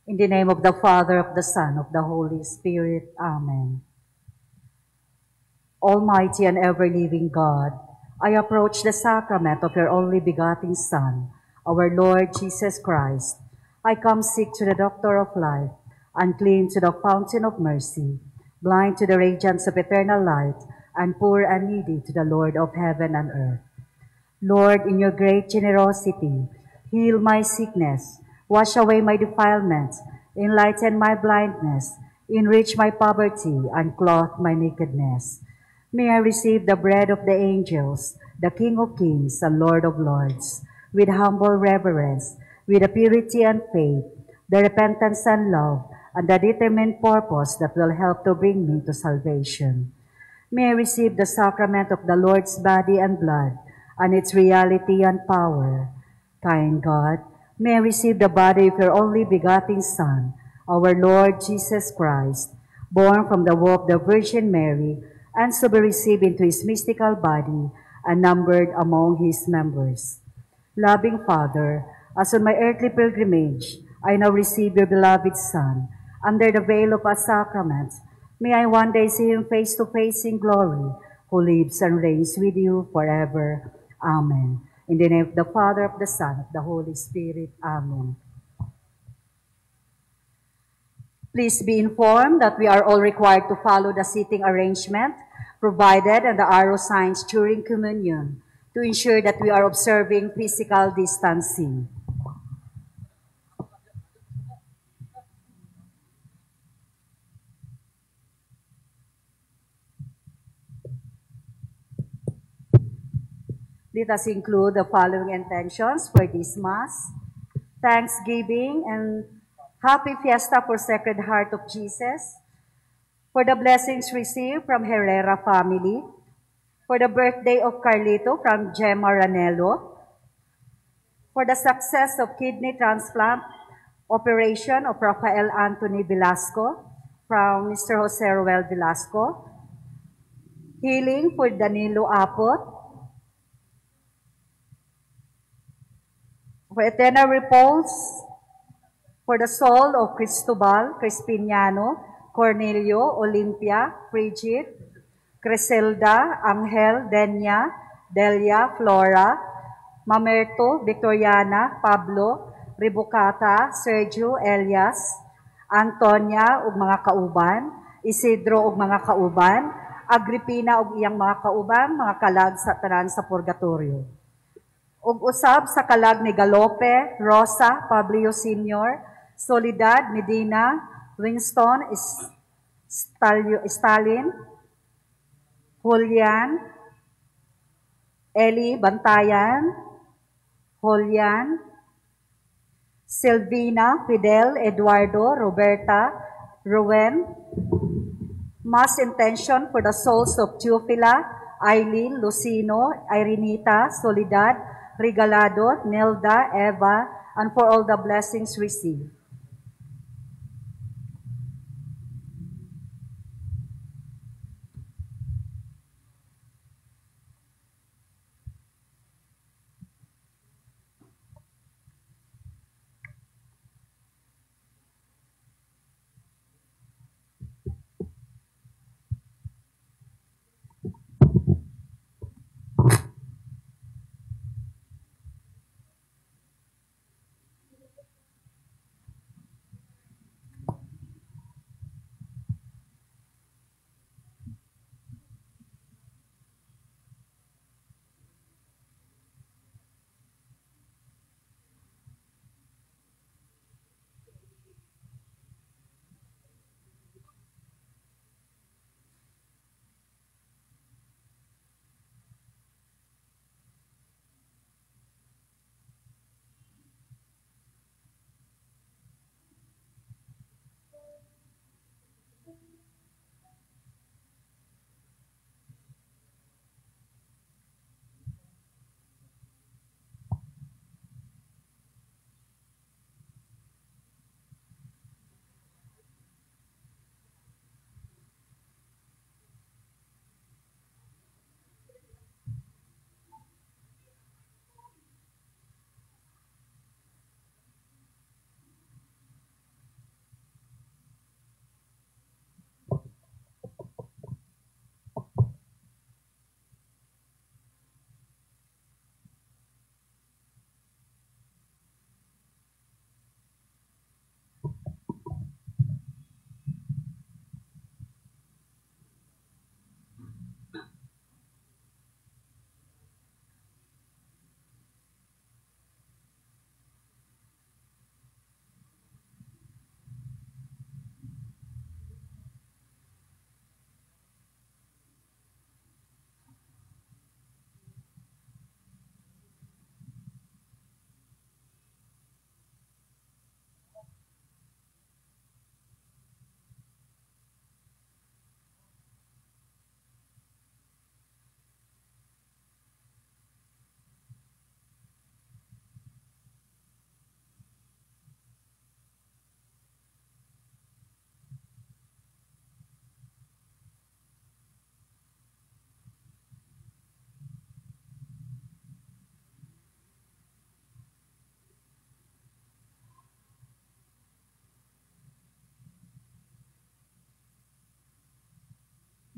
In the name of the Father, of the Son, of the Holy Spirit. Amen. Almighty and ever-living God, I approach the sacrament of your only begotten Son, our Lord Jesus Christ. I come sick to the Doctor of life, unclean to the fountain of mercy, blind to the radiance of eternal light, and poor and needy to the Lord of heaven and earth. Lord, in your great generosity, heal my sickness, wash away my defilements, enlighten my blindness, enrich my poverty, and clothe my nakedness. May I receive the bread of the angels, the King of kings and Lord of lords, with humble reverence, with the purity and faith, the repentance and love, and the determined purpose that will help to bring me to salvation. May I receive the sacrament of the Lord's body and blood, and its reality and power. Kind God, may I receive the body of your only begotten Son, our Lord Jesus Christ, born from the womb of the Virgin Mary, and so be received into his mystical body and numbered among his members. Loving Father, as on my earthly pilgrimage, I now receive your beloved Son, under the veil of a sacrament. May I one day see him face to face in glory, who lives and reigns with you forever. Amen. In the name of the Father, of the Son, of the Holy Spirit. Amen. Please be informed that we are all required to follow the seating arrangement provided and the arrow signs during communion to ensure that we are observing physical distancing. Let us include the following intentions for this Mass: thanksgiving and happy fiesta for Sacred Heart of Jesus, for the blessings received from Herrera family, for the birthday of Carlito from Gemma Ranello, for the success of kidney transplant operation of Rafael Anthony Velasco from Mr. Jose Roel Velasco, healing for Danilo Apot, for eternal repose for the soul of Cristobal, Crispiniano, Cornelio, Olympia, Frigid, Criselda, Angel, Denya, Delia, Flora, Mamerto, Victoriana, Pablo, Ribucata, Sergio, Elias, Antonia ug mga kauban, Isidro ug mga kauban, Agripina ug iyang mga kauban, mga kalag sa tanan sa purgatorio. Ug usab sa kalag ni Galope, Rosa, Pablio Sr., Soledad, Medina, Winston, Stalin, Julian, Eli Bantayan, Julian, Silvina, Fidel, Eduardo, Roberta, Rowen. Mass intention for the souls of Teofila, Eileen, Lucino, Irenita, Soledad, Regalado, Nelda, Eva, and for all the blessings received.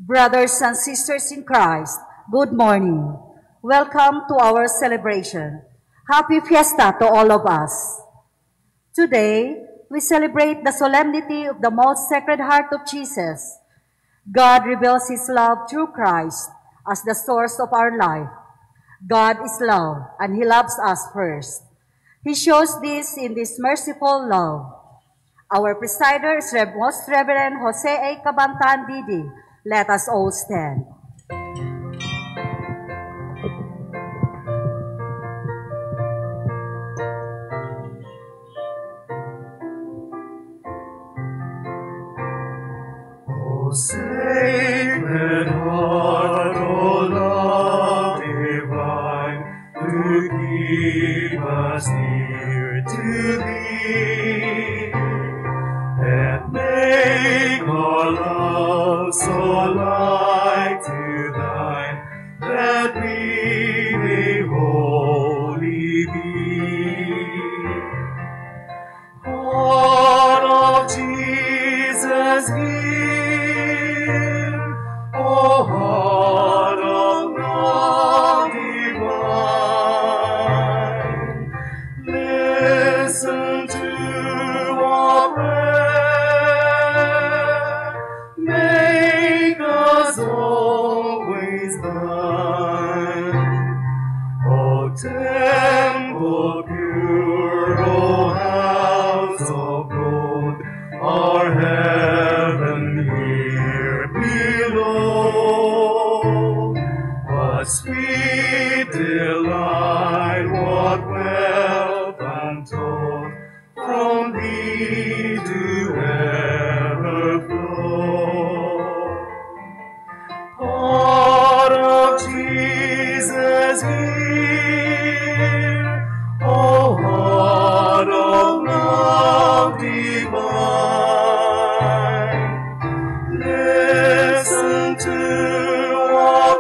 Brothers and sisters in Christ, good morning. Welcome to our celebration. Happy Fiesta to all of us. Today, we celebrate the solemnity of the Most Sacred Heart of Jesus. God reveals His love through Christ as the source of our life. God is love, and He loves us first. He shows this in this merciful love. Our presider is Most Reverend Jose A. Cabantan Didi. Let us all stand. O Sacred Heart, O love divine, to keep us near to Thee, and make our love so like to Thine, that we may wholly be. Heart of Jesus, give, O heart of love divine, listen to our prayer, make us always Thine. O temple pure, O house of gold, our heaven here below. What sweet delight, what wealth untold, from Thee do ever flow. Heart of Jesus, hear, O heart of love divine, listen to our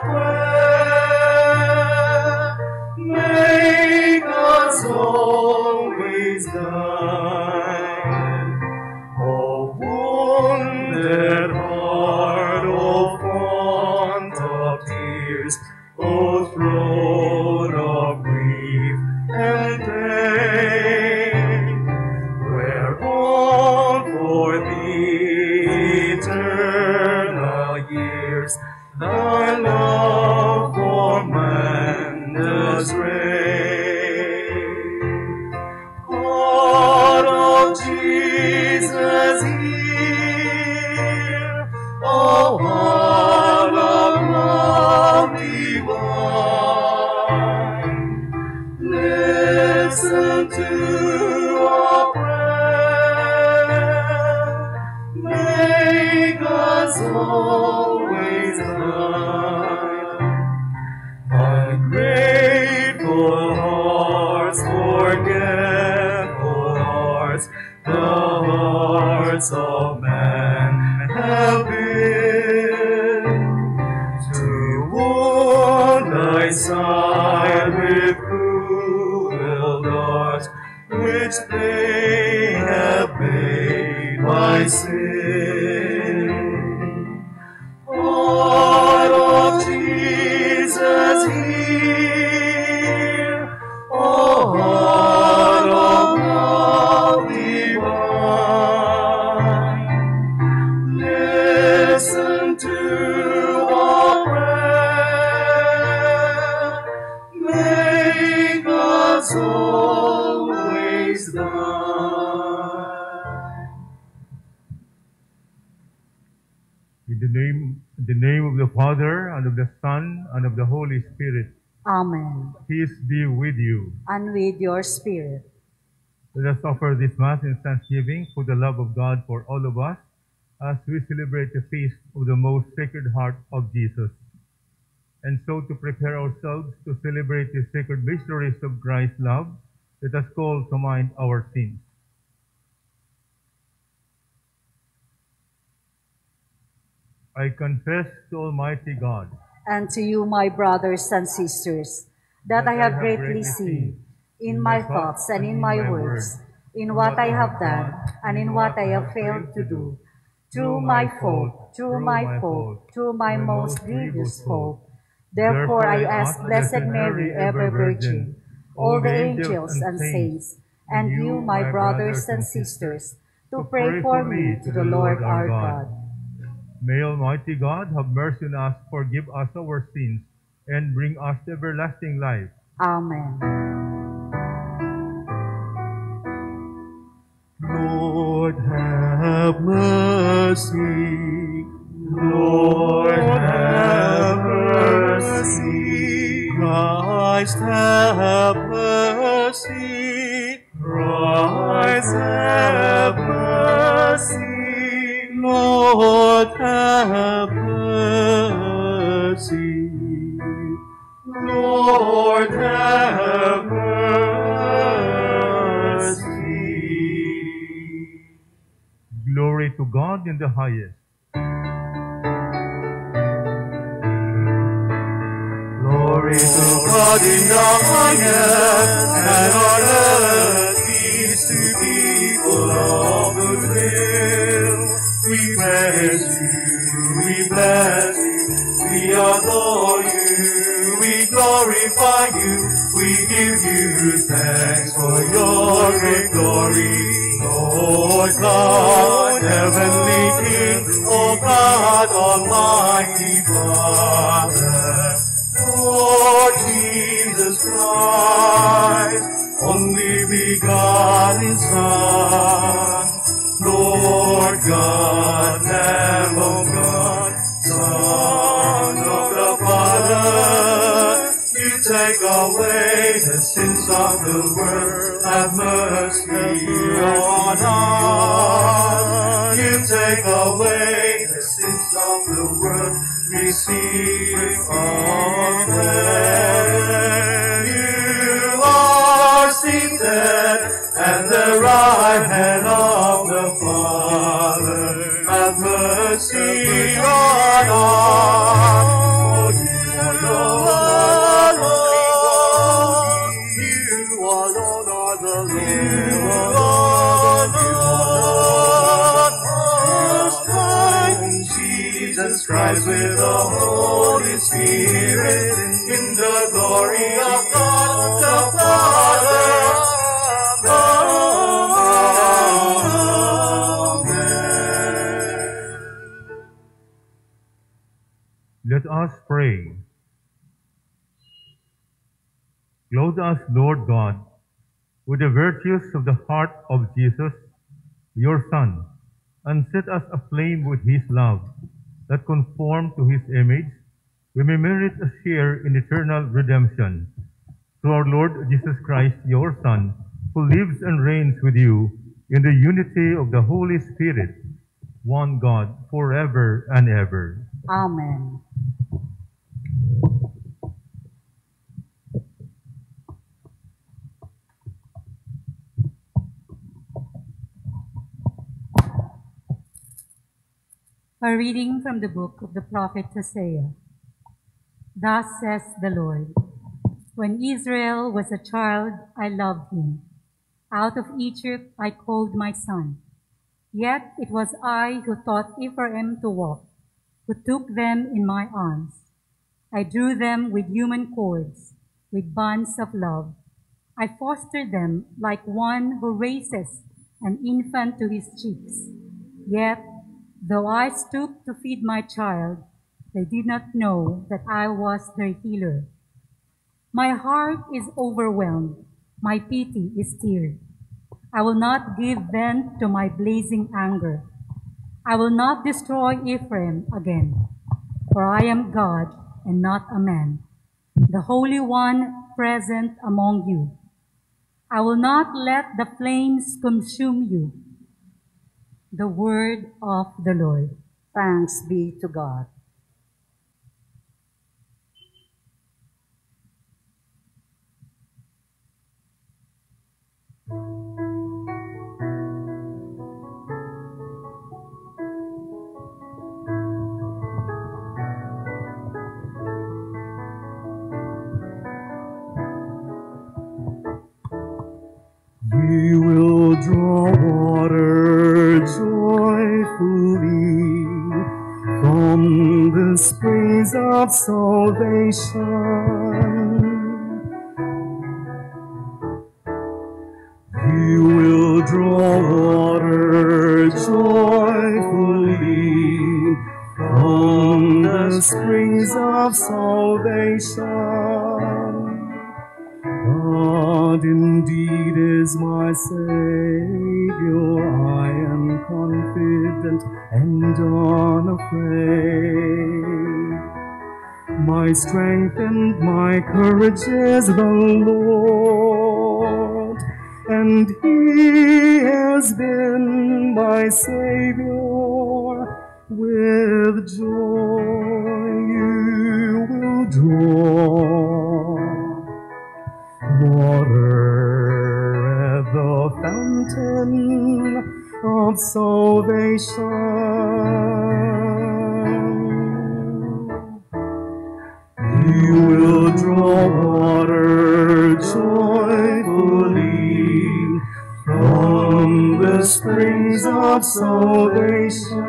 prayer, make us always Thine. O wounded heart, O font of tears, O throne of grief and pain, where all for Thee eternal years Thy love for man does reign. Heart of Jesus, hear, O heart of love divine, listen to our prayer, make us always Thine. Ungrateful hearts, forgetful hearts, the hearts of man have been, to wound Thy side with cruel darts, which they have made by sin. Heart of Jesus, hear, O heart of love divine, listen to our prayer, make us always Thine. In the name of the Father, and of the Son, and of the Holy Spirit. Amen. Peace be with you. And with your spirit. Let us offer this Mass in thanksgiving for the love of God for all of us as we celebrate the feast of the most Sacred Heart of Jesus. And so, to prepare ourselves to celebrate the sacred mysteries of Christ's love, let us call to mind our sins. I confess to Almighty God And to you, my brothers and sisters, that I have greatly sinned in my thoughts and in my words, in what I have done and in what I have failed to do. through my fault, through my fault, through my most grievous fault. Therefore I ask Blessed Mary, ever Virgin, all the angels and saints, and you, my brothers and sisters, to pray for me to the Lord our God. May Almighty God have mercy on us, forgive us our sins, and bring us to everlasting life. Amen. Lord, have mercy. Lord, have mercy. Christ, have mercy. Christ, have mercy. Lord, have mercy. Lord, have mercy. Glory to God in the highest. Glory to God in the highest, and on earth peace to people of good will. We praise you, we bless you, we adore you, we glorify you, we give you thanks for your great glory. Lord God, heavenly King, O God, Almighty Father, Lord Jesus Christ, only begotten Son, Lord God, Lamb of God, Son of the Father, you take away the sins of the world, have mercy on us. You take away the sins of the world, receive Amen. You are seated at the right hand of the Father. Have mercy on us. For you alone, you alone are the Lord. Jesus Christ with the Holy Spirit, in the glory of God the Father. Amen. Let us pray. Clothe us, Lord God, with the virtues of the heart of Jesus, your Son, and set us aflame with his love, that conform to his image, we may merit a share in eternal redemption. Through our Lord Jesus Christ, your Son, who lives and reigns with you in the unity of the Holy Spirit, one God, forever and ever. Amen. A reading from the book of the prophet Hosea. Thus says the Lord, when Israel was a child, I loved him. Out of Egypt I called my son. Yet it was I who taught Ephraim to walk, who took them in my arms. I drew them with human cords, with bands of love. I fostered them like one who raises an infant to his cheeks. Yet, though I stooped to feed my child, they did not know that I was their healer. My heart is overwhelmed, my pity is stirred. I will not give vent to my blazing anger. I will not destroy Ephraim again, for I am God and not a man, the Holy One present among you. I will not let the flames consume you. The word of the Lord. Thanks be to God. He will draw water, joy joyfully from the springs of salvation. You will draw water joyfully from the springs of salvation. God indeed is my Savior, I am confident and unafraid. My strength and my courage is the Lord, and He has been my Savior. With joy you will draw water at the fountain of salvation. You will draw water joyfully from the springs of salvation.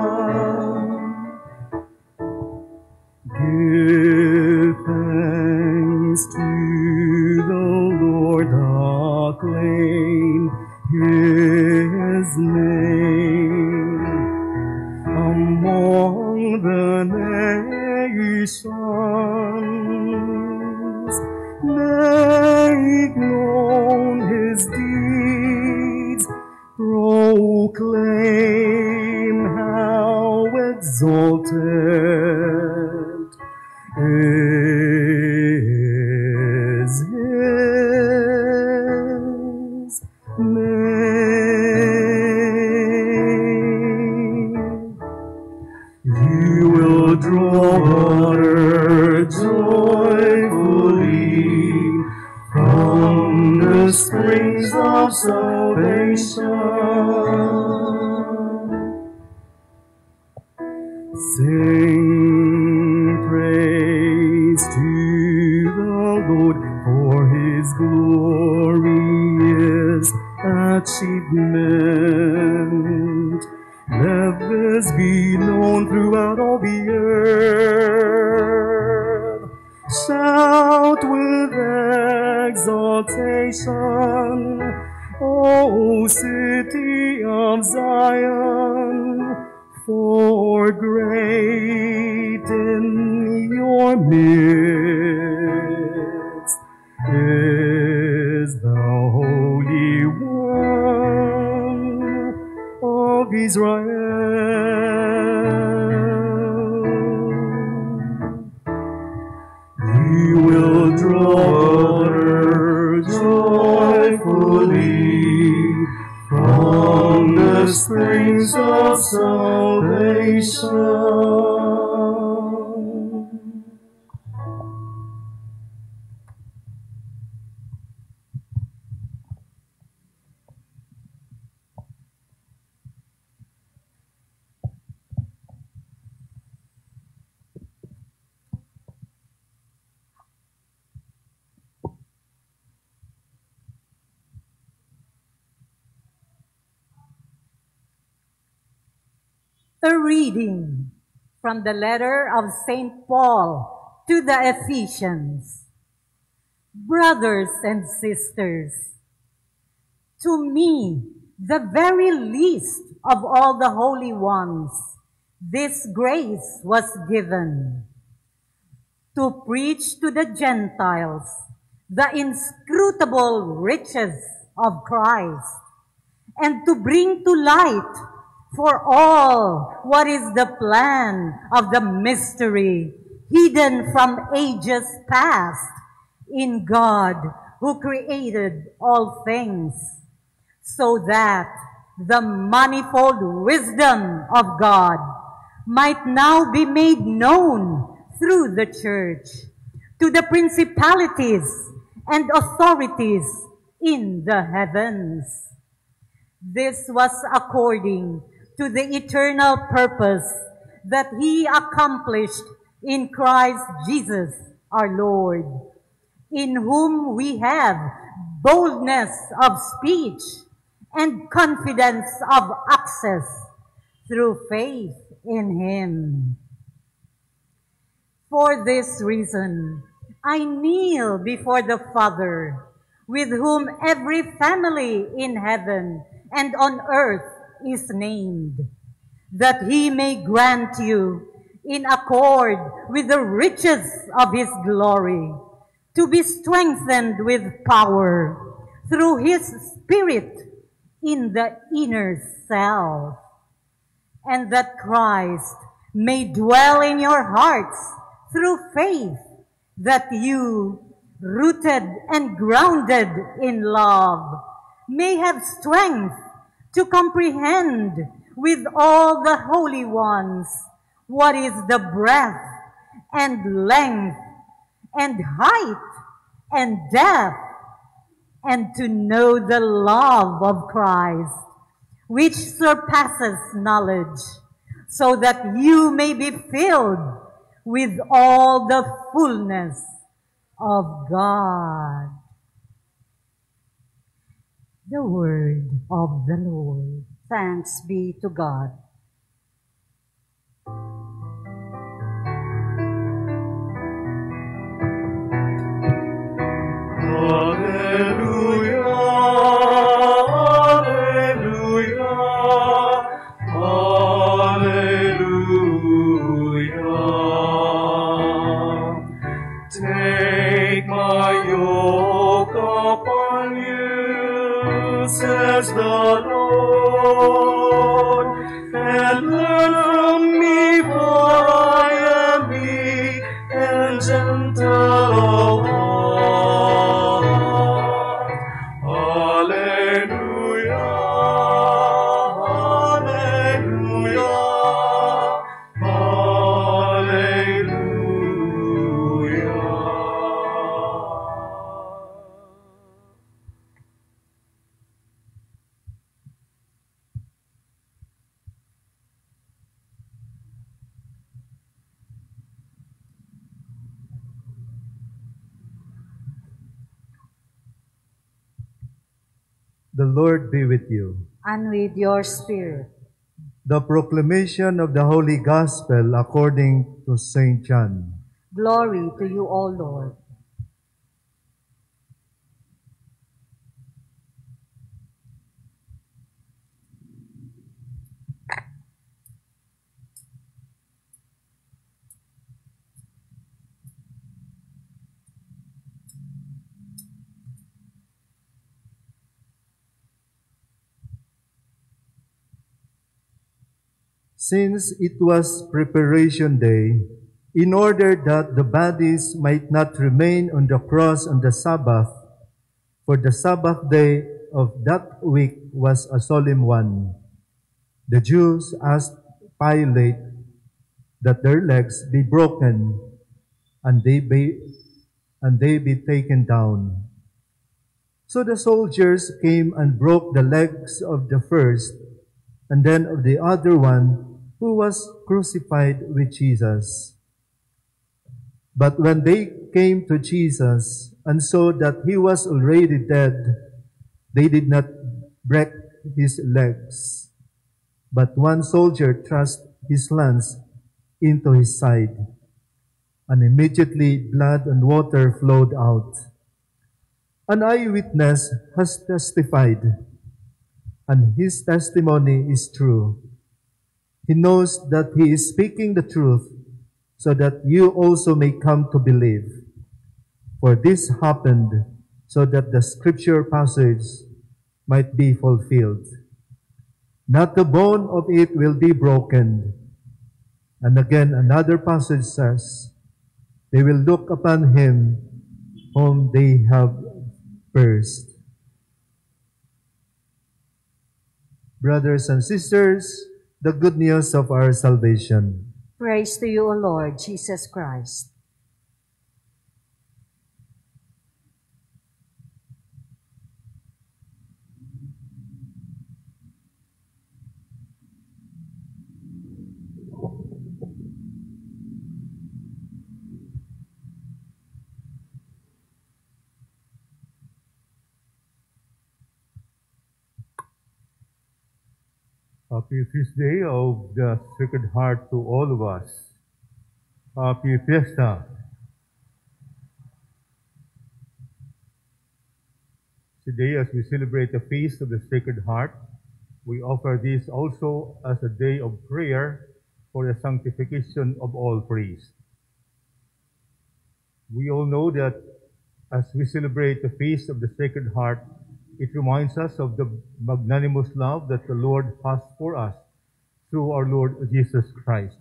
Give thanks to the Lord, acclaim His name among the nations. Make known His deeds, proclaim how exalted is His name. You will draw water joyfully from the springs of salvation. Sing praise to the Lord, for His glorious achievement. Let this be known throughout all the earth. Shout with exaltation, O city of Zion, for great in your midst is the Holy One of Israel. You will draw water joyfully from the springs of salvation. A reading from the letter of St. Paul to the Ephesians. Brothers and sisters, to me, the very least of all the holy ones, this grace was given, to preach to the Gentiles the inscrutable riches of Christ, and to bring to light for all what is the plan of the mystery hidden from ages past in God who created all things, so that the manifold wisdom of God might now be made known through the Church to the principalities and authorities in the heavens. This was according to the eternal purpose that He accomplished in Christ Jesus our Lord, in whom we have boldness of speech and confidence of access through faith in him. For this reason, I kneel before the Father, with whom every family in heaven and on earth is named, that he may grant you, in accord with the riches of his glory, to be strengthened with power through his Spirit in the inner self, and that Christ may dwell in your hearts through faith, that you, rooted and grounded in love, may have strength to comprehend with all the holy ones what is the breadth and length and height and depth, and to know the love of Christ, which surpasses knowledge, so that you may be filled with all the fullness of God. The word of the Lord. Thanks be to God. Alleluia, alleluia. Take my yoke upon you, says the Lord, and learn from me, for I am meek and gentle of heart. Alleluia, alleluia, alleluia. The Lord be with you. And with your spirit. The proclamation of the Holy Gospel according to St. John. Glory to you, O Lord. Since it was preparation day, in order that the bodies might not remain on the cross on the Sabbath, for the Sabbath day of that week was a solemn one, the Jews asked Pilate that their legs be broken and they be taken down. So the soldiers came and broke the legs of the first and then of the other one who was crucified with Jesus. But when they came to Jesus and saw that he was already dead, they did not break his legs. But one soldier thrust his lance into his side, and immediately blood and water flowed out. An eyewitness has testified, and his testimony is true. He knows that he is speaking the truth, so that you also may come to believe. For this happened so that the scripture passage might be fulfilled. Not a bone of it will be broken. And again, another passage says, they will look upon him whom they have pierced. Brothers and sisters, the good news of our salvation. Praise to you, O Lord Jesus Christ. Happy Feast Day of the Sacred Heart to all of us. Happy Fiesta. Today, as we celebrate the Feast of the Sacred Heart, we offer this also as a day of prayer for the sanctification of all priests. We all know that as we celebrate the Feast of the Sacred Heart, it reminds us of the magnanimous love that the Lord has for us through our Lord Jesus Christ.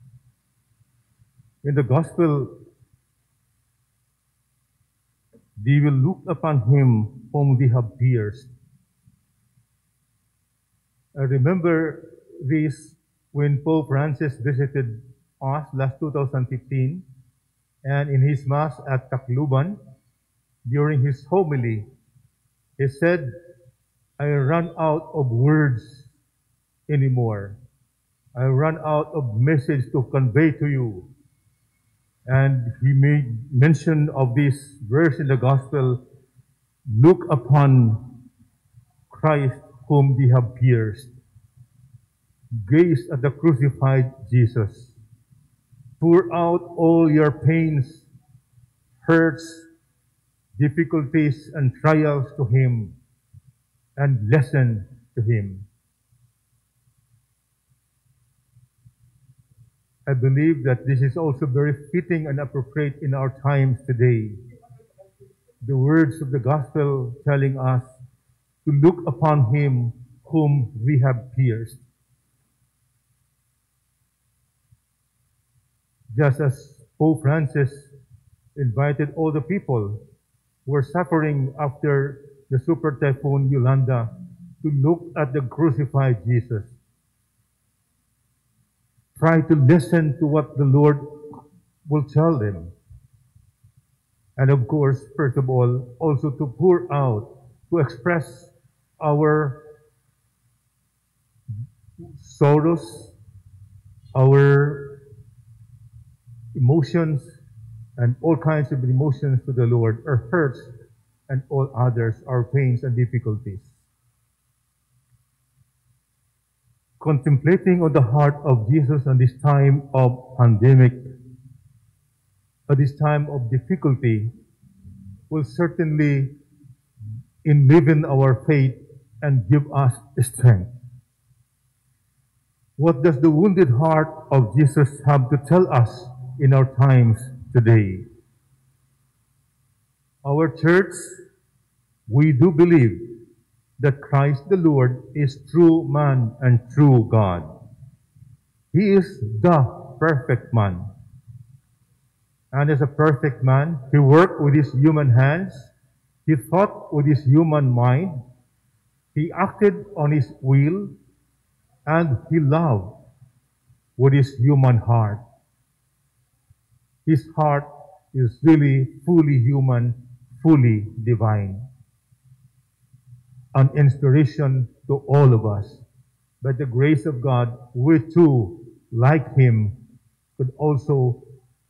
In the Gospel, they will look upon him whom they have pierced. I remember this when Pope Francis visited us last 2015, and in his Mass at Tacloban, during his homily, he said, I run out of words anymore. I run out of message to convey to you. And he made mention of this verse in the Gospel, look upon Christ whom they have pierced. Gaze at the crucified Jesus. Pour out all your pains, hurts, difficulties, and trials to him, and listen to him. I believe that this is also very fitting and appropriate in our times today. The words of the Gospel telling us to look upon him whom we have pierced. Just as Pope Francis invited all the people who were suffering after the super typhoon Yolanda to look at the crucified Jesus. Try to listen to what the Lord will tell them. And of course, first of all, also to pour out, to express our sorrows, our emotions, and all kinds of emotions to the Lord, our hurts and all others, our pains and difficulties. Contemplating on the heart of Jesus in this time of pandemic, at this time of difficulty, will certainly enliven our faith and give us strength. What does the wounded heart of Jesus have to tell us in our times today? Our church, we do believe that Christ the Lord is true man and true God. He is the perfect man. And as a perfect man, he worked with his human hands, he thought with his human mind, he acted on his will, and he loved with his human heart. His heart is really fully human, fully divine. An inspiration to all of us. By the grace of God, we too, like him, could also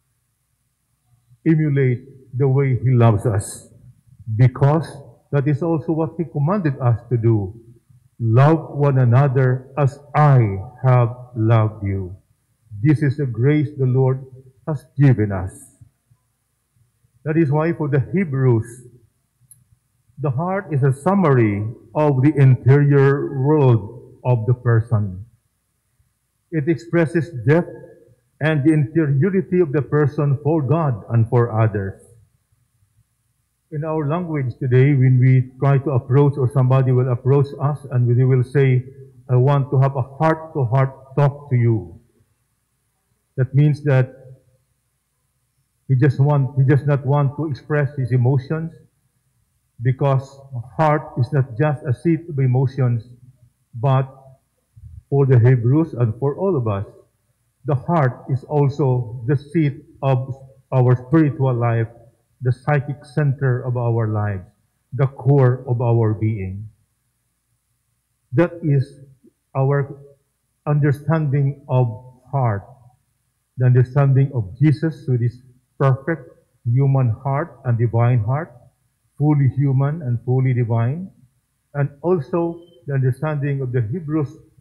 emulate the way he loves us. Because that is also what he commanded us to do. Love one another as I have loved you. This is the grace the Lord has given us. That is why for the Hebrews, the heart is a summary of the interior world of the person. It expresses depth and the interiority of the person for God and for others. In our language today, when we try to approach or somebody will approach us and we will say, I want to have a heart-to-heart talk to you. That means that he does not want to express his emotions, because heart is not just a seat of emotions, but for the Hebrews and for all of us, the heart is also the seat of our spiritual life, the psychic center of our lives, the core of our being. That is our understanding of heart, the understanding of Jesus with his perfect human heart and divine heart, fully human and fully divine, and also the understanding of the Hebrews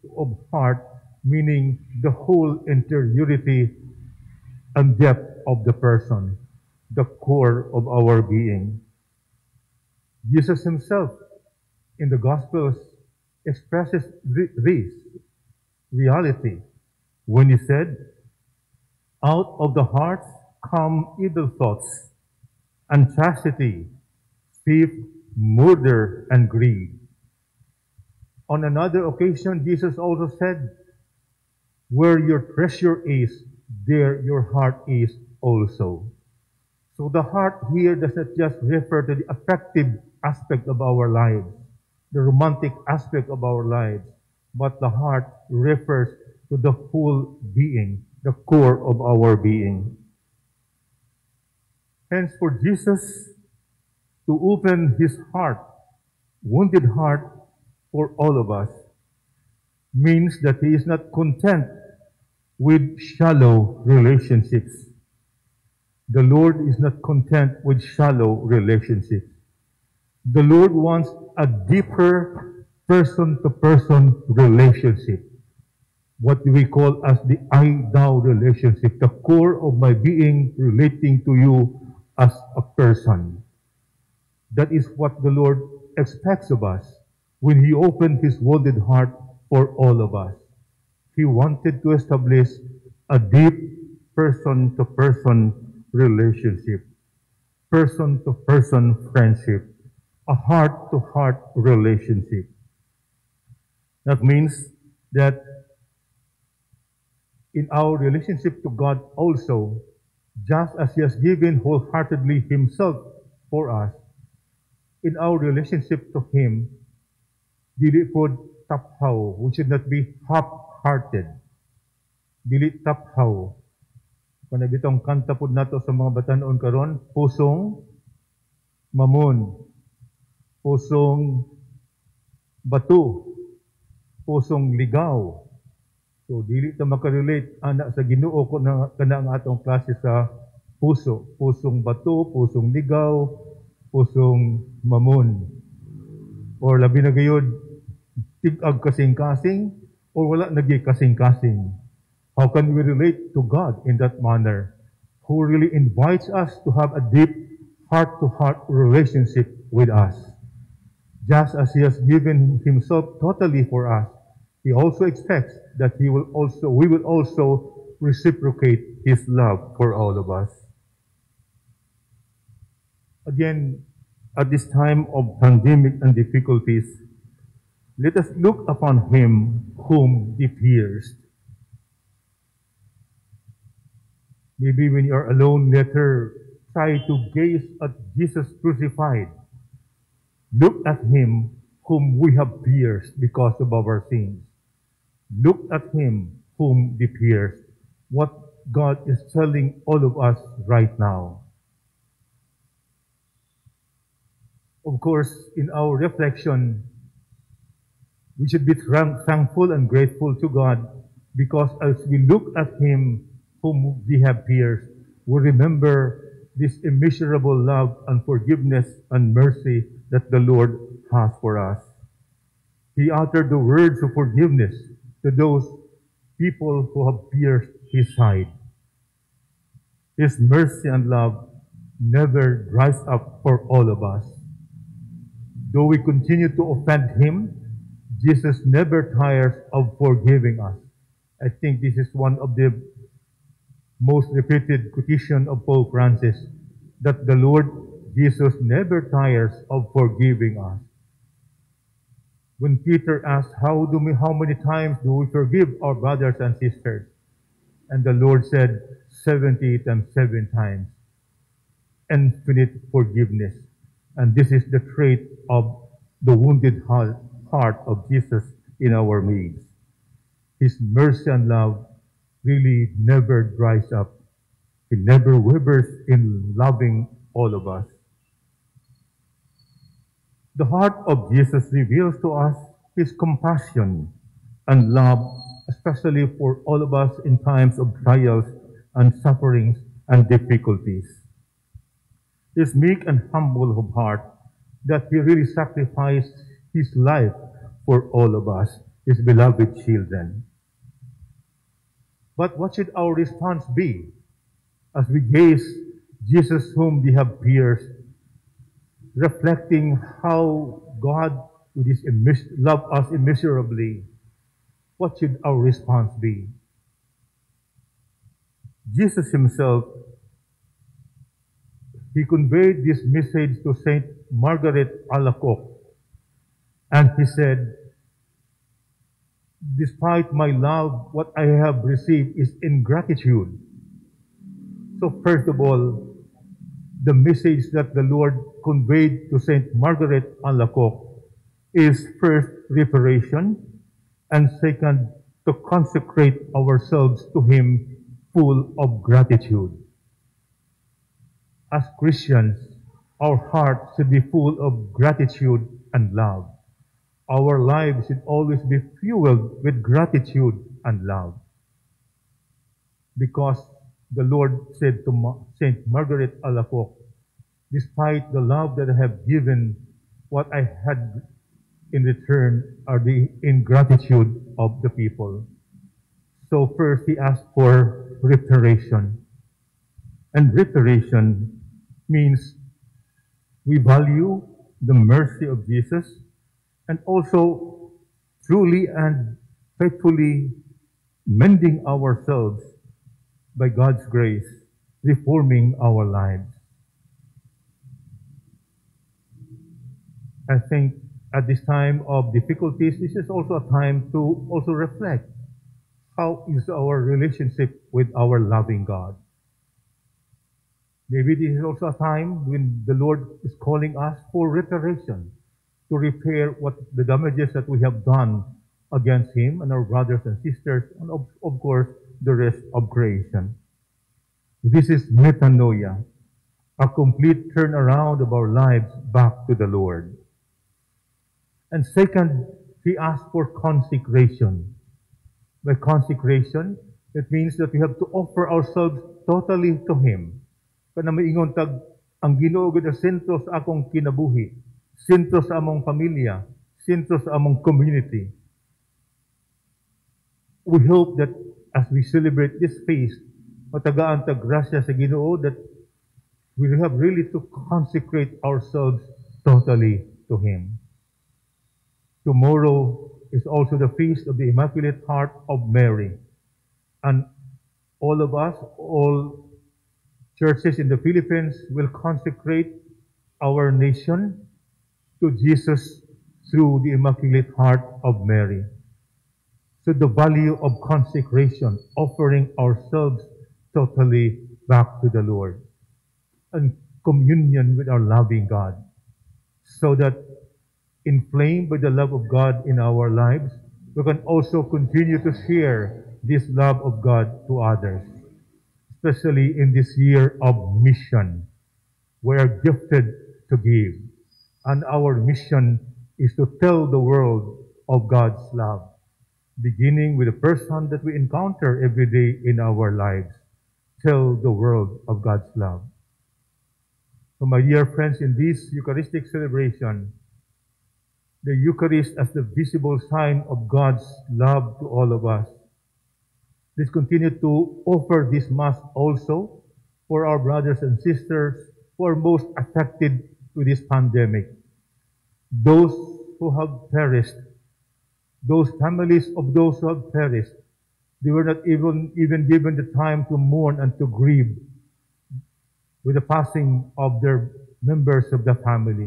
of heart, meaning the whole interiority and depth of the person, the core of our being. Jesus himself in the Gospels expresses this reality when he said, "Out of the hearts come evil thoughts, unchastity, theft, murder, and greed." On another occasion, Jesus also said, "Where your treasure is, there your heart is also." So the heart here does not just refer to the affective aspect of our lives, the romantic aspect of our lives, but the heart refers to the whole being, the core of our being. Hence, for Jesus to open his heart, wounded heart, for all of us, means that he is not content with shallow relationships. The Lord is not content with shallow relationships. The Lord wants a deeper person-to-person relationship. What we call as the I-thou relationship, the core of my being relating to you as a person. That is what the Lord expects of us when he opened his wounded heart for all of us. He wanted to establish a deep person-to-person relationship, person-to-person friendship, a heart-to-heart relationship. That means that in our relationship to God also, just as he has given wholeheartedly himself for us, in our relationship to him, dili pod taphaw. We should not be half-hearted. Dili taphaw. Kung bitong kanta pod nato sa mga batanon karon, pusong mamon, pusong batu, pusong ligaw. So dili ta makarelate anak sa Ginoo ko na kana ang atong klase sa puso, pusong batu, pusong ligaw, pusong mamon. Or labi na gayud tig-ag kasing-kasing or wala nagi kasing-kasing. How can we relate to God in that manner? Who really invites us to have a deep heart-to-heart relationship with us. Just as he has given himself totally for us, he also expects that we will also reciprocate his love for all of us. Again, at this time of pandemic and difficulties, let us look upon him whom he pierced. Maybe when you are alone, let her try to gaze at Jesus crucified. Look at him whom we have pierced because of our sins. Look at him whom he pierced. What God is telling all of us right now. Of course, in our reflection, we should be thankful and grateful to God because as we look at him whom we have pierced, we remember this immeasurable love and forgiveness and mercy that the Lord has for us. He uttered the words of forgiveness to those people who have pierced his side. His mercy and love never dries up for all of us. Though we continue to offend him, Jesus never tires of forgiving us. I think this is one of the most repeated quotation of Pope Francis, that the Lord Jesus never tires of forgiving us. When Peter asked, how many times do we forgive our brothers and sisters? And the Lord said, 70 times 7 times. Infinite forgiveness. And this is the trait of the wounded heart of Jesus in our midst. His mercy and love really never dries up. He never wavers in loving all of us. The heart of Jesus reveals to us his compassion and love, especially for all of us in times of trials and sufferings and difficulties. He is meek and humble of heart, that he really sacrificed his life for all of us. His beloved children. But what should our response be as we gaze Jesus whom they have pierced, reflecting how God with His love us immeasurably? What should our response be? Jesus Himself, He conveyed this message to Saint Margaret Alacoque, and He said, "Despite my love, what I have received is ingratitude." So first of all, the message that the Lord conveyed to Saint Margaret Alacoque is first reparation, and second, to consecrate ourselves to Him full of gratitude. As Christians, our hearts should be full of gratitude and love. Our lives should always be fueled with gratitude and love. Because the Lord said to Saint Margaret Alacoque, "Despite the love that I have given, what I had in return are the ingratitude of the people." So first He asked for reparation. And reparation means we value the mercy of Jesus and also truly and faithfully mending ourselves by God's grace, reforming our lives. I think at this time of difficulties, this is also a time to also reflect. How is our relationship with our loving God? Maybe this is also a time when the Lord is calling us for reparation, to repair what the damages that we have done against Him and our brothers and sisters, and of course, the rest of creation. This is metanoia, a complete turnaround of our lives back to the Lord. And second, He asked for consecration. By consecration, it means that we have to offer ourselves totally to Him. Kana maingon tag, ang Ginoo gid ang sentro sa akong kinabuhi, sentro sa among pamilya, sentro sa among community. We hope that as we celebrate this feast, matagaan tag grasya sa Ginoo that we have really to consecrate ourselves totally to Him. Tomorrow is also the feast of the Immaculate Heart of Mary. And all of us, all churches in the Philippines will consecrate our nation to Jesus through the Immaculate Heart of Mary. So the value of consecration, offering ourselves totally back to the Lord, and communion with our loving God, so that inflamed by the love of God in our lives, we can also continue to share this love of God to others, especially in this year of mission. We are gifted to give, and our mission is to tell the world of God's love, beginning with the person that we encounter every day in our lives. Tell the world of God's love. So my dear friends, in this Eucharistic celebration, the Eucharist as the visible sign of God's love to all of us. Let's continue to offer this Mass also for our brothers and sisters who are most affected with this pandemic. Those who have perished, those families of those who have perished, they were not even given the time to mourn and to grieve with the passing of their members of the family.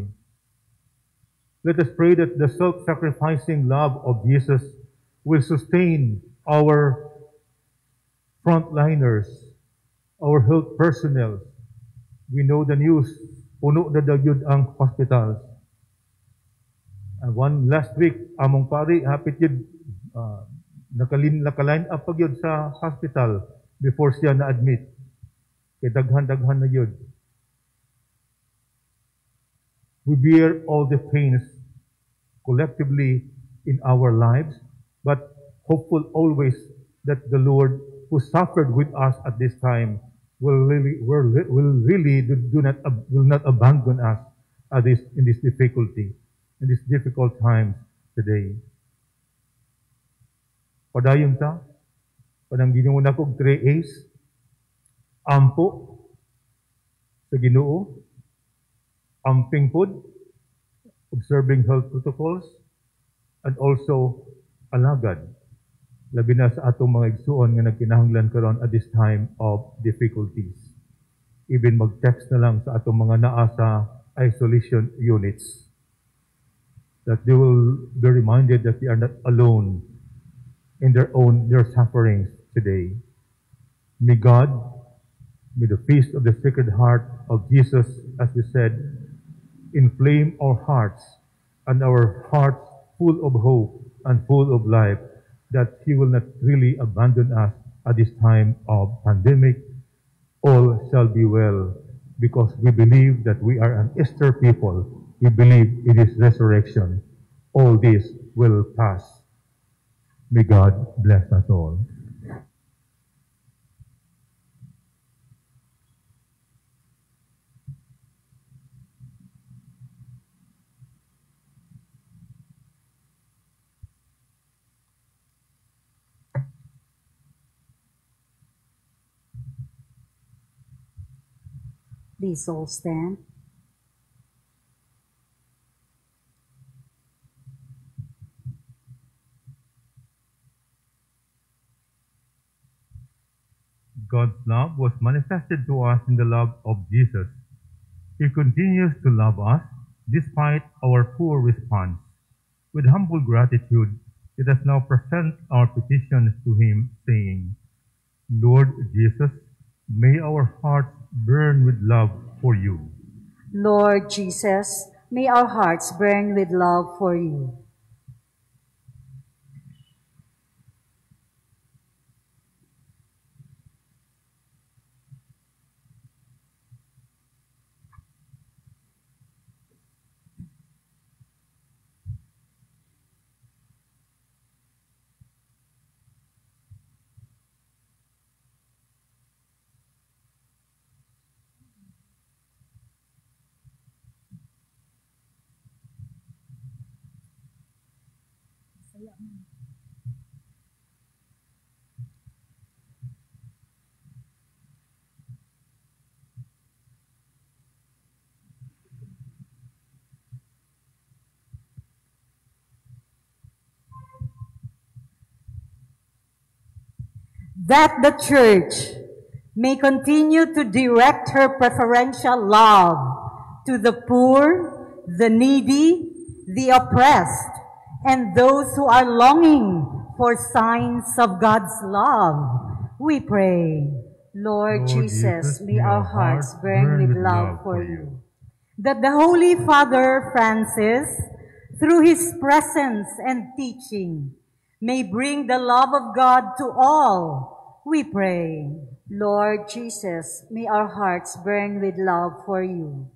Let us pray that the self-sacrificing love of Jesus will sustain our frontliners, our health personnel. We know the news, puno na dagyud ang hospitals. And one last week, among pari, hapit yun, nakaline up pag yun sa hospital before siya na-admit. Kaya daghan na yun. We bear all the pains collectively in our lives, but hopeful always that the Lord who suffered with us at this time will not abandon us in this difficulty, in these difficult times today. Padayon ta, padang Ginoo nako og 3 A's, ampo sa Ginoo, amping pod, observing health protocols, and also alagad, labi na sa atong mga igsuon nga nagkinahanglan karon at this time of difficulties. Even mag-text na lang sa atong mga naa sa isolation units, that they will be reminded that they are not alone in their sufferings today. May God, may the feast of the Sacred Heart of Jesus, as we said, inflame our hearts and our hearts full of hope and full of life, that He will not really abandon us at this time of pandemic. All shall be well, because we believe that we are an Easter people. We believe in His resurrection. All this will pass. May God bless us all. Please all stand. God's love was manifested to us in the love of Jesus. He continues to love us despite our poor response. With humble gratitude, let us now present our petitions to Him, saying, Lord Jesus, may our hearts burn with love for you. Lord Jesus, may our hearts burn with love for you. That the Church may continue to direct her preferential love to the poor, the needy, the oppressed, and those who are longing for signs of God's love. We pray. Lord Jesus, may our hearts burn with love for you. That the Holy Father Francis, through his presence and teaching, may bring the love of God to all. We pray. Lord Jesus, may our hearts burn with love for you.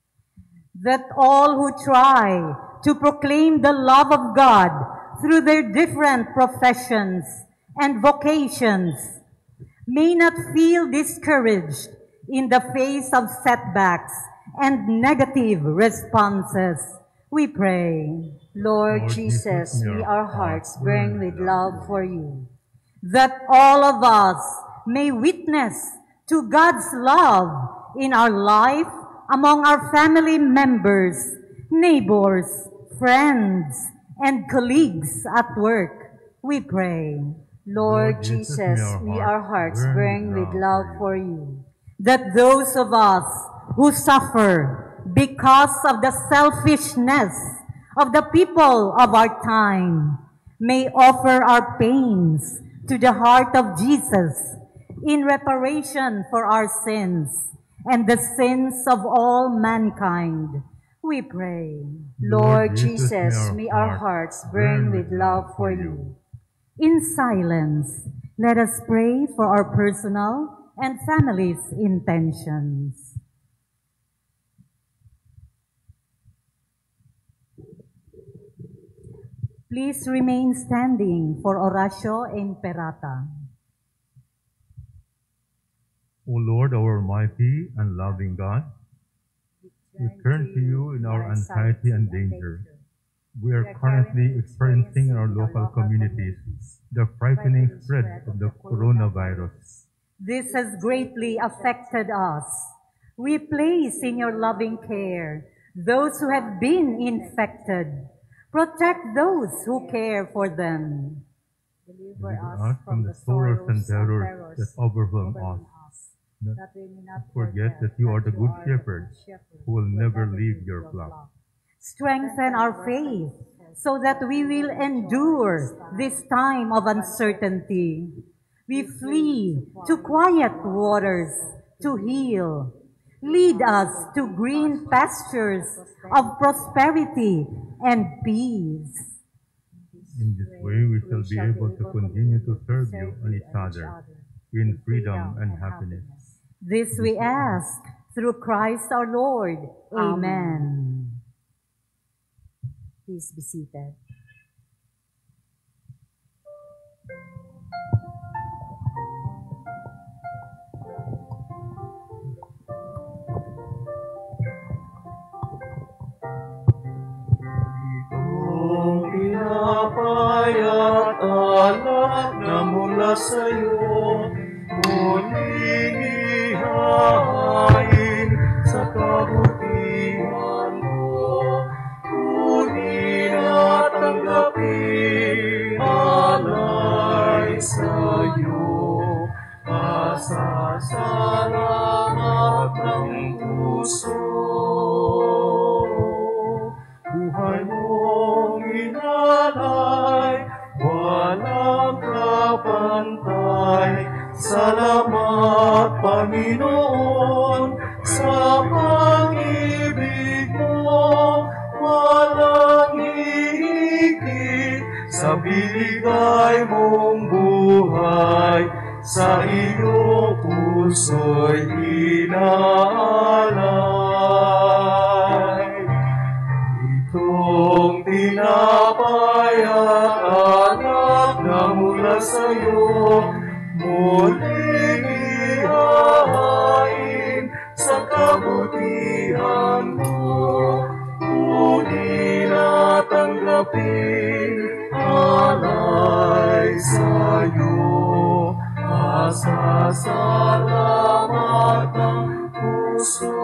That all who try to proclaim the love of God through their different professions and vocations may not feel discouraged in the face of setbacks and negative responses. We pray. Lord Jesus, may our hearts burn with love for you. That all of us may witness to God's love in our life, among our family members, neighbors, friends, and colleagues at work. We pray. Lord Jesus, may our hearts burn with love for you. That those of us who suffer because of the selfishness of the people of our time may offer our pains to the heart of Jesus in reparation for our sins and the sins of all mankind. We pray. Lord Jesus, may our hearts burn with love for you. In silence, let us pray for our personal and family's intentions. Please remain standing for Oratio Imperata. O Lord, our mighty and loving God, we turn to you in our anxiety and danger. we are currently experiencing in our local communities the frightening spread of the coronavirus. This has greatly affected us. We place in your loving care those who have been infected. Protect those who care for them. Deliver us from the sorrows and terrors that overwhelm us. that we may not Forget that you are the good shepherd who will never leave your flock. Strengthen our faith so that we will endure this time of uncertainty. We flee to quiet waters to heal. Lead us to green pastures of prosperity and peace. In this way, we shall be able to continue to serve you and each other in freedom and happiness. This we ask through Christ our Lord. Amen. Please be seated. Itong pinapay at alak na mula sa'yo, muling ihahain sa kabutihan mo. Kunin at tanggapin alay sa'yo, pasasalamat ng puso. Buhay mong inalay, walang kapantay. Salamat, Panginoon, sa pag-ibig mo. Walang hihigit sa binigay mong buhay. Sa iyo puso'y inaalay. Itong tinapay at anak na mula sa'yo, muling ihahain sa kabutihan mo. Kunin at tanggapin alay sa'yo, pasasalamat ang puso.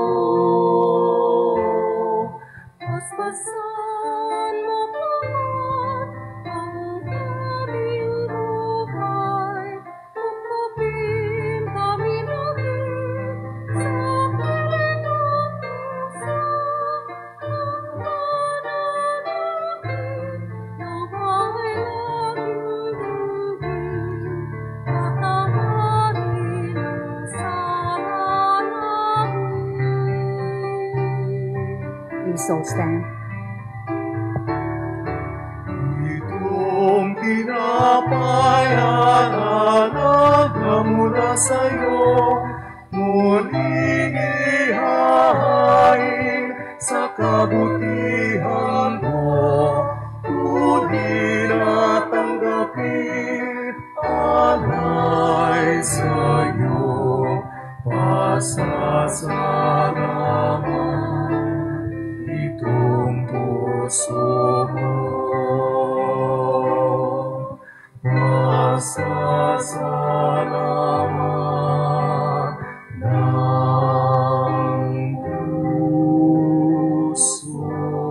Paspasan mo lahat ang aming buhay, ungkapin kami natin sa piling at puso. Ang mananangin, nawa'y laging lugin, patawarin ang sala namin. Please all stand. Itong tinapay at alak na mula sa'yo, muling ihahain sa kabutihan mo. Kunin at tanggapin alay sa'yo, pasasalamat itong puso mo. Pasasalamat ng puso.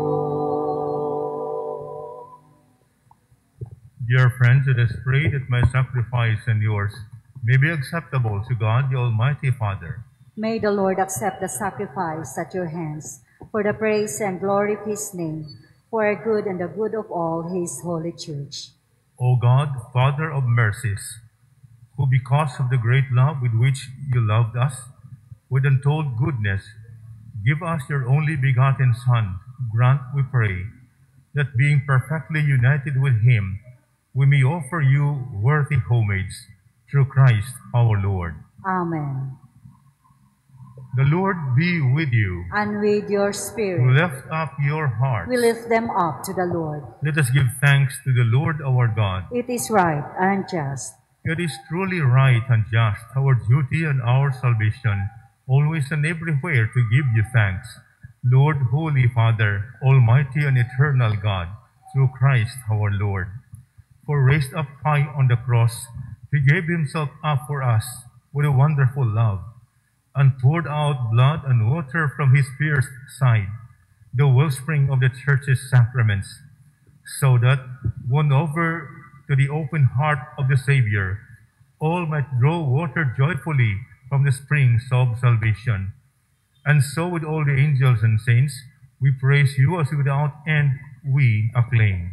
Dear friends, let us pray that my sacrifice and yours may be acceptable to God, the Almighty Father. May the Lord accept the sacrifice at your hands for the praise and glory of his name, for our good and the good of all his holy church. O God, Father of mercies, who because of the great love with which you loved us, with untold goodness, give us your only begotten Son, grant, we pray, that being perfectly united with him, we may offer you worthy homage through Christ our Lord. Amen. The Lord be with you. And with your spirit, Lift up your hearts. we lift them up to the Lord. Let us give thanks to the Lord our God. It is right and just. It is truly right and just, our duty and our salvation, always and everywhere to give you thanks. Lord, Holy Father, Almighty and eternal God, through Christ our Lord. For raised up high on the cross, he gave himself up for us with a wonderful love, and poured out blood and water from his pierced side, the wellspring of the church's sacraments, so that, won over to the open heart of the Savior, all might draw water joyfully from the springs of salvation. And so with all the angels and saints, we praise you as without end we acclaim.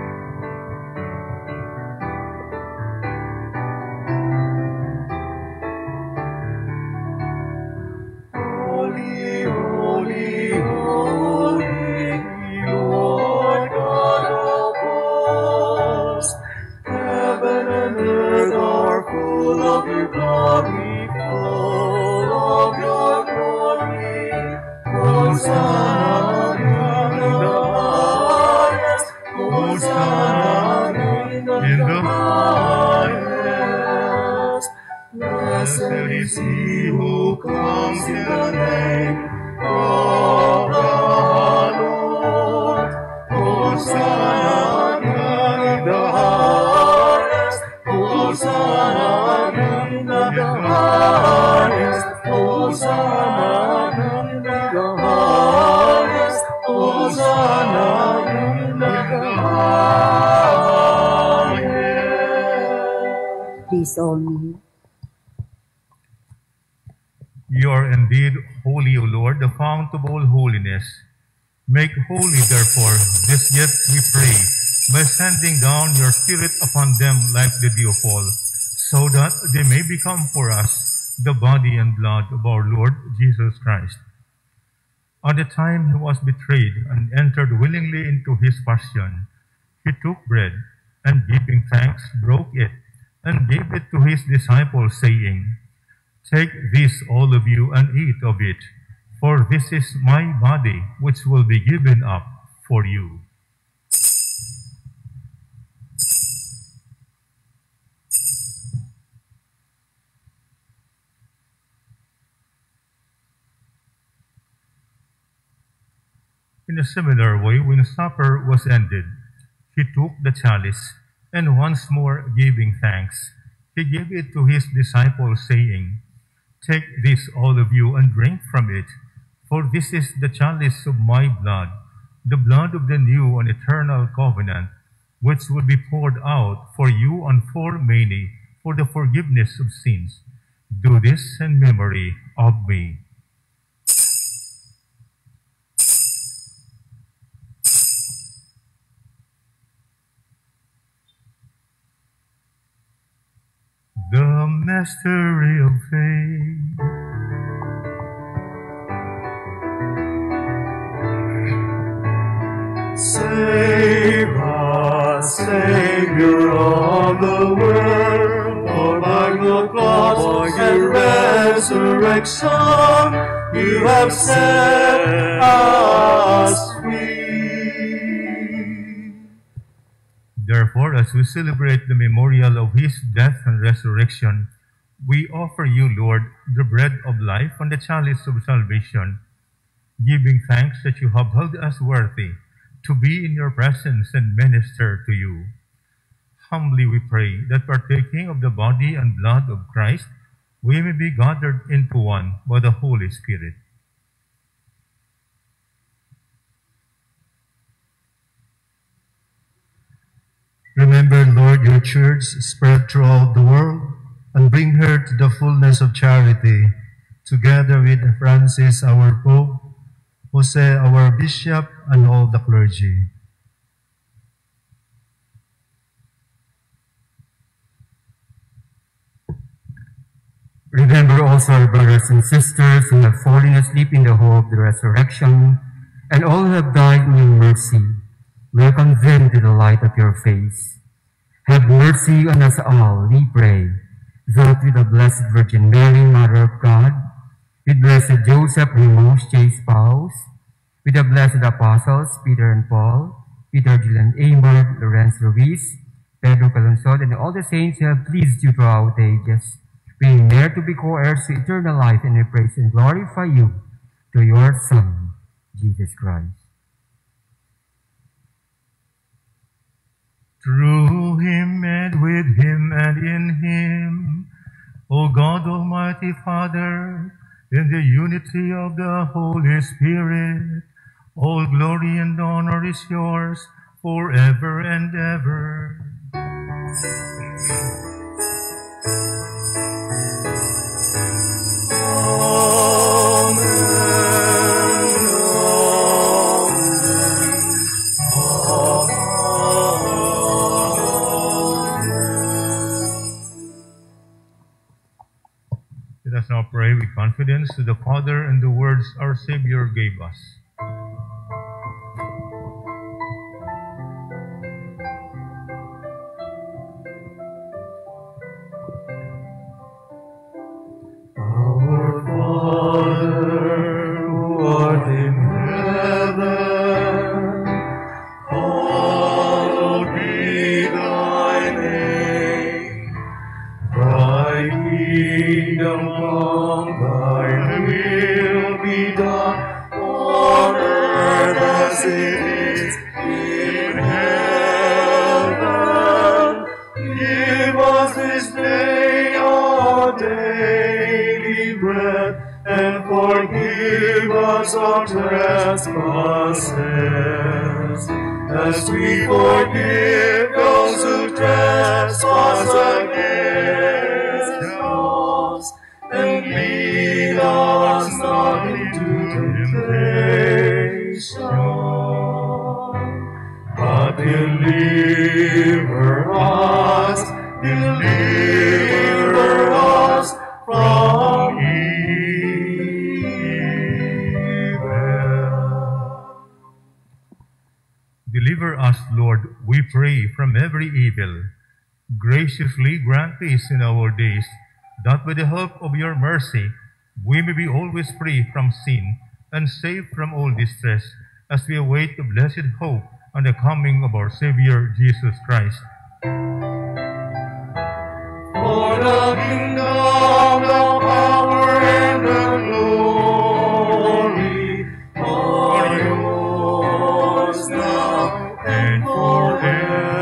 Holy, holy, holy, Lord God of hosts. Heaven and earth are full of your glory, full of your glory. Hosanna in the highest, Hosanna in the highest. Blessed is he who comes in the name of the Lord. Hosanna in the highest, Hosanna in the highest, Hosanna in the highest, Hosanna in the highest. Please all kneel. You are indeed holy, O Lord, the fount of all holiness. Make holy, therefore, this gift, we pray, by sending down your Spirit upon them like the dew fall, so that they may become for us the body and blood of our Lord Jesus Christ. At the time he was betrayed and entered willingly into his passion, he took bread, and giving thanks, broke it, and gave it to his disciples, saying, Take this, all of you, and eat of it, for this is my body, which will be given up for you. In a similar way, when supper was ended, he took the chalice, and once more giving thanks, he gave it to his disciples, saying, Take this, all of you, and drink from it, for this is the chalice of my blood, the blood of the new and eternal covenant, which will be poured out for you and for many for the forgiveness of sins. Do this in memory of me. The mystery of faith. Save us, Savior of the world, for by the cross and resurrection you have set us free. Therefore, as we celebrate the memorial of his death and resurrection, we offer you, Lord, the bread of life and the chalice of salvation, giving thanks that you have held us worthy to be in your presence and minister to you. Humbly we pray that partaking of the body and blood of Christ, we may be gathered into one by the Holy Spirit. Remember, Lord, your church spread throughout the world, and bring her to the fullness of charity, together with Francis, our Pope, Jose, our Bishop, and all the clergy. Remember also our brothers and sisters who have fallen asleep in the hope of the resurrection, and all who have died in your mercy. Welcome them to the light of your face. Have mercy on us all, we pray, that with the Blessed Virgin Mary, Mother of God, with Blessed Joseph, her most chaste spouse, with the blessed apostles, Peter and Paul, Peter, Jill and Amor, Lorenz Ruiz, Pedro Calonsod, and all the saints who have pleased you throughout the ages, being there to be co-heirs to eternal life, and we praise and glorify you through your Son, Jesus Christ. through him and with him and in him, O God Almighty Father, in the unity of the Holy Spirit, all glory and honor is yours forever and ever. Let us now pray with confidence to the Father and the words our Savior gave us. Our Father, who art in heaven, hallowed be thy name. Thy kingdom come, thy will be done, on earth as it is in heaven. Give us this day our daily bread, and forgive us our trespasses, as we forgive those who trespass against us. And lead us not into temptation, but deliver us from evil. Deliver us, Lord, we pray, from every evil. Graciously grant peace in our days, that with the help of your mercy we may be always free from sin and safe from all distress, as we await the blessed hope and the coming of our Savior Jesus Christ. For the kingdom, the power, and the glory are yours now and forever.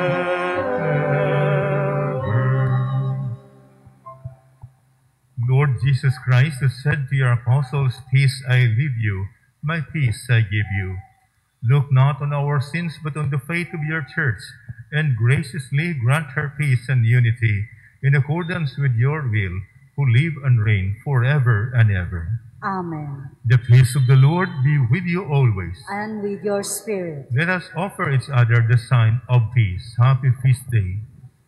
Lord Jesus Christ, who said to your apostles, "Peace I leave you, my peace I give you," look not on our sins, but on the faith of your church, and graciously grant her peace and unity, in accordance with your will, who live and reign forever and ever. Amen. The peace of the Lord be with you always. And with your spirit. Let us offer each other the sign of peace. Happy Feast Day.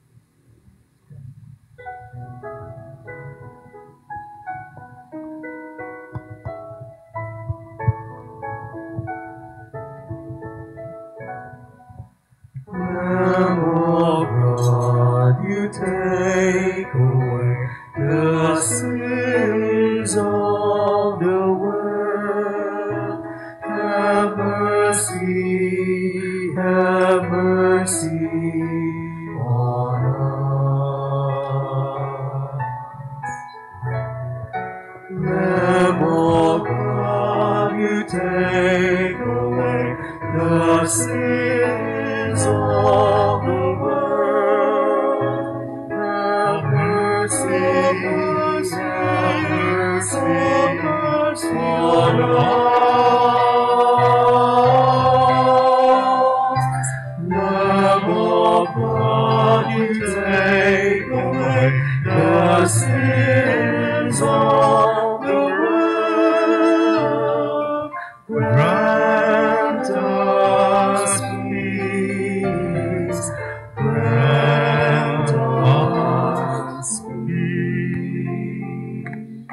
Lamb of God, you take away the sins of the world. Have mercy on us. Lamb of God, you take away the sins of the world. Have mercy on us. Lamb of God, you take away the sins of the world. Grant us peace. Grant us peace.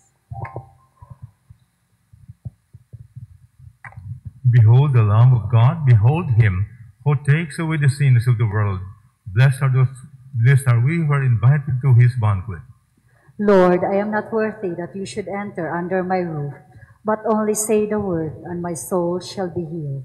Behold the Lamb of God, behold him who takes away the sins of the world. Blessed are we who are invited to his banquet. Lord, I am not worthy that you should enter under my roof, but only say the word, and my soul shall be healed.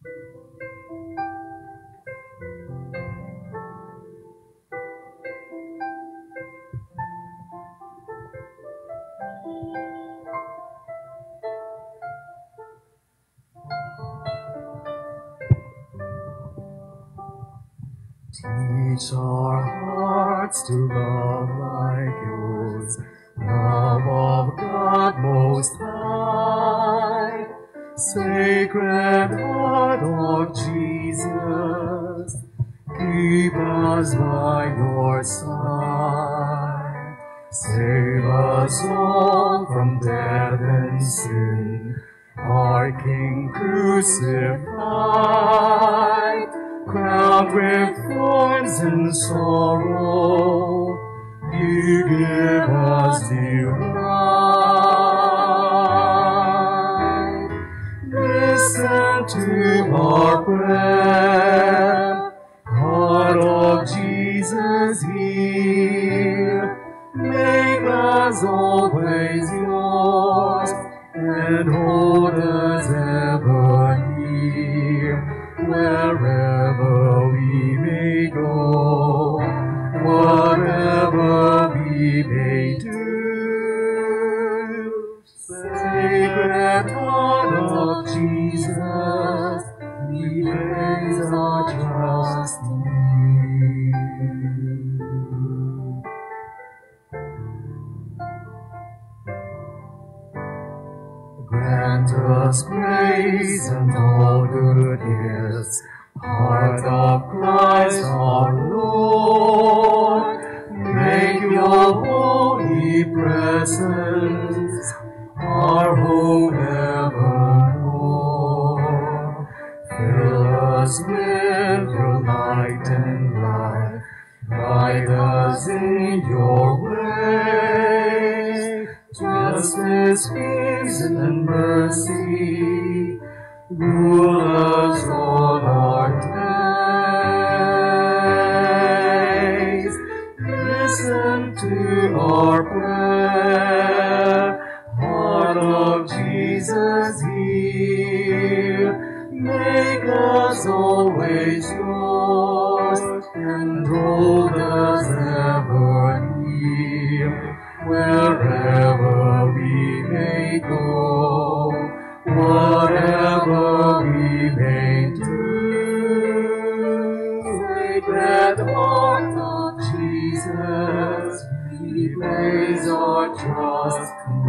Teach our hearts to love like yours, love of God Most High. Sacred heart of Jesus, keep us by your side. Save us all from death and sin, our King crucified. Crowned with thorns and sorrow, you give us delight. Listen to our prayer, heart of Jesus hear. Make us always yours, and hold us ever near. Wherever we may go, whatever we may do, Sacred Heart of Jesus, we place our trust in you. Grant us grace and all good gifts, Heart of Christ our Lord. Make your holy presence our home evermore. Fill us with your light and life, guide us in your way. Justice, peace, and mercy, rule us all our days. Listen to our prayer, Heart of Jesus hear. Make us always yours, and hold us ever near. Wherever we may go, whatever we may do, Sacred Heart of Jesus, we place our trust in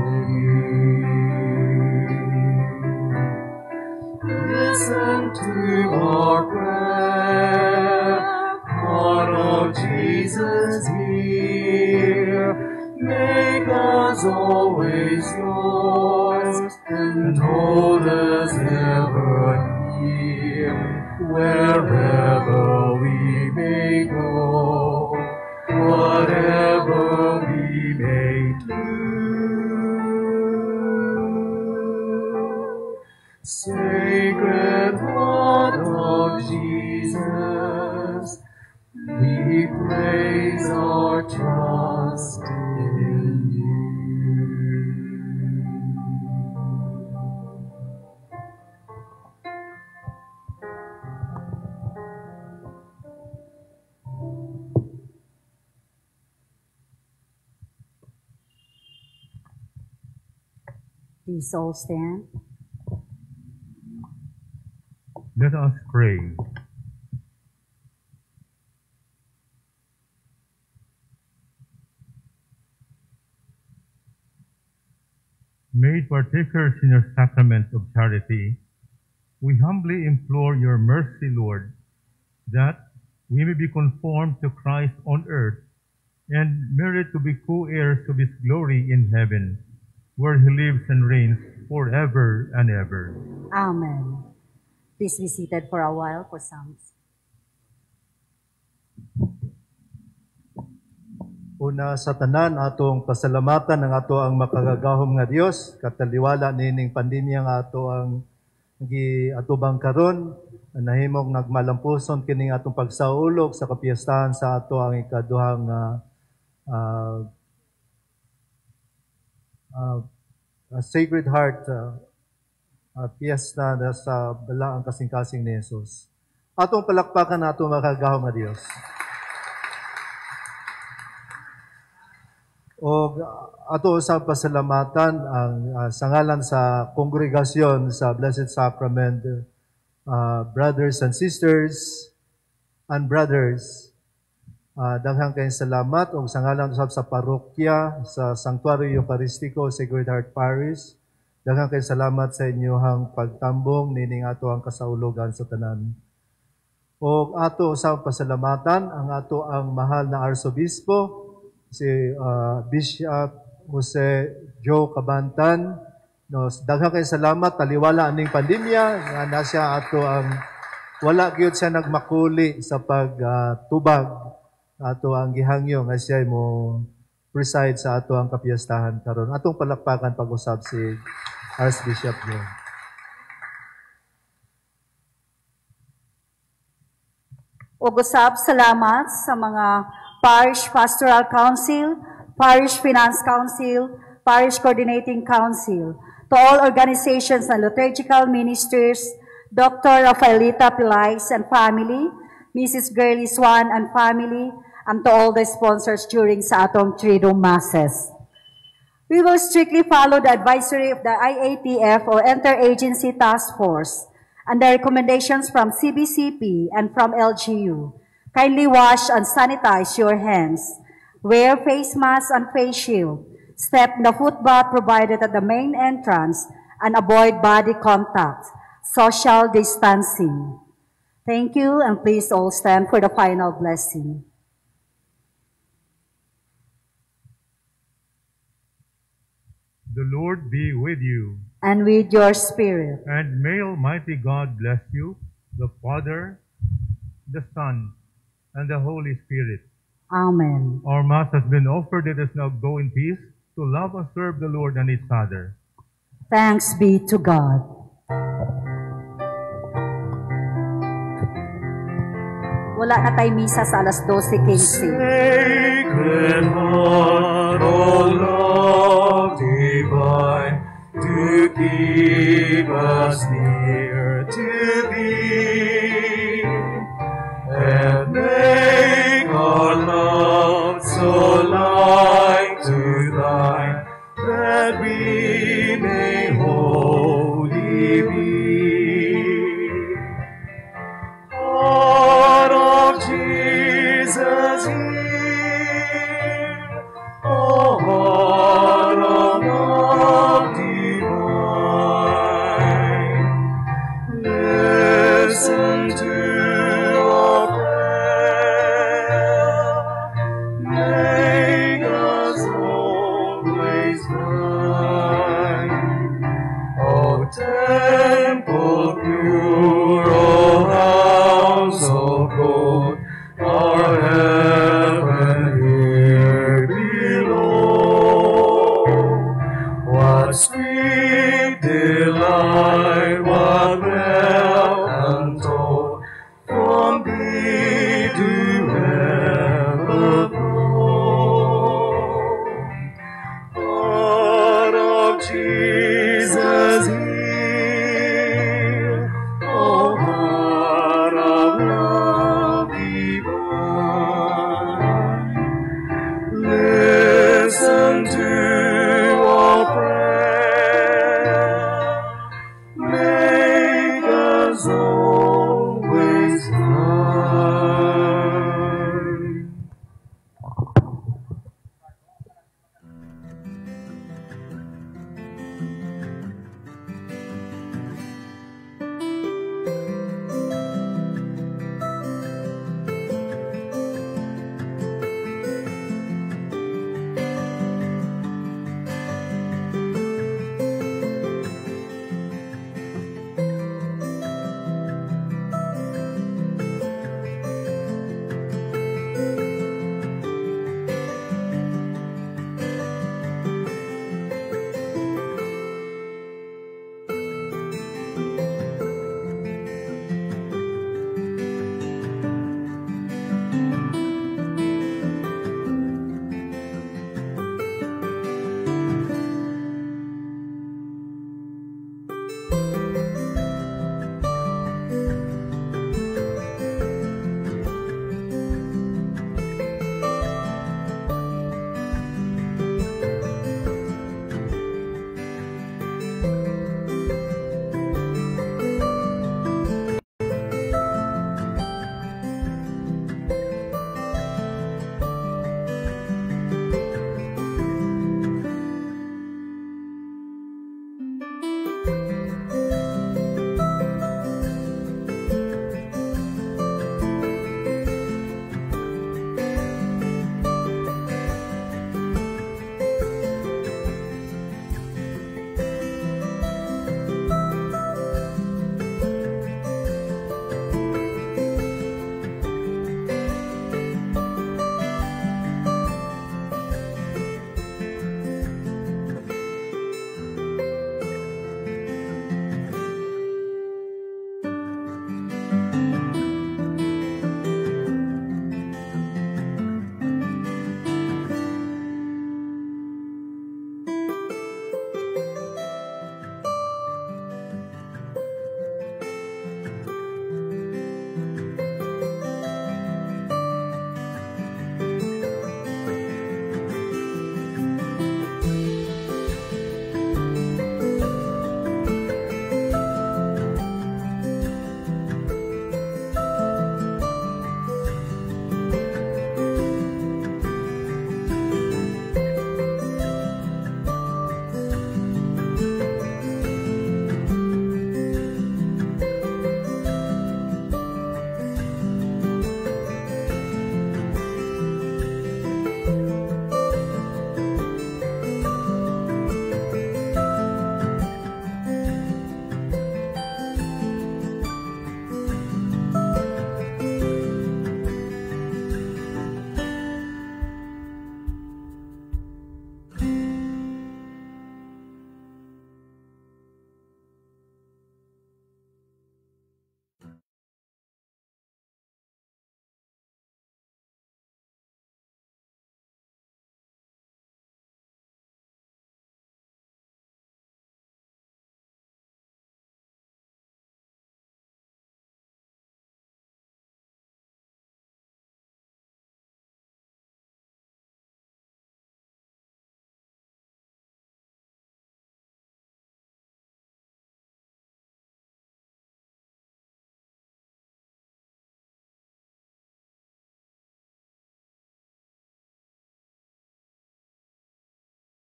you. Listen to our prayer, Heart of Jesus hear. Make us always yours, and hold us ever near. Wherever we may go, whatever we may do. Sacred Heart of Jesus, we place our trust in you. Please all stand. Let us pray. Made partakers in your sacrament of charity, we humbly implore your mercy, Lord, that we may be conformed to Christ on earth and merit to be co-heirs of his glory in heaven, where he lives and reigns forever and ever. Amen. Please be seated for a while for psalms. Una sa tanan atong pasalamatan ng ato ang makagagahom nga Dios, kataliwala nining pandemya nga ato ang giatubang karon, nahimong nagmalampuson kining atong pagsaulog sa kapiyastahan sa ato ang ikaduhang Sacred Heart piyesta na sa balaang kasing-kasing ni Jesus. Atong palakpakan na atong makagahom nga Dios. O ato sa pasalamatan ang sa ngalan sa kongregasyon sa Blessed Sacrament, brothers and sisters and brothers, daghang kayong salamat o sa ngalan sa parokya sa Sanctuario Eucharistiko Sacred Heart Parish. Daghang kayong salamat sa inyong pagtambong nining ato ang kasaulogan sa tanan. O ato sa pasalamatan ang ato ang mahal na Arsobispo, si Bishop Jose Joe Cabantan. No, daghang kayong salamat, taliwala aning pandemya, nga na siya ato ang, wala gyud siya nagmakuli sa pagtubag, ato ang gihangyo nga siya mo preside sa ato ang kapiyastahan karon. Atong palakpakan pag-usab si Archbishop Joe. Ug usab salamat sa mga Parish Pastoral Council, Parish Finance Council, Parish Coordinating Council, to all organizations and liturgical ministers, Dr. Rafaelita Pilais and family, Mrs. Girly Swan and family, and to all the sponsors during sa atong Triduum Masses. We will strictly follow the advisory of the IATF or Interagency Task Force and the recommendations from CBCP and from LGU. Kindly wash and sanitize your hands. Wear face masks and face shield. Step in the footbath provided at the main entrance and avoid body contact. Social distancing. Thank you, and please all stand for the final blessing. The Lord be with you. And with your spirit. And may Almighty God bless you, the Father, the Son, and the Holy Spirit. Amen. Our Mass has been offered. Let us now go in peace to love and serve the Lord and each other. Thanks be to God. Wala na tayo misa sa alas 12, Kingsley. Sacred Heart, O love divine, to keep us near to thee.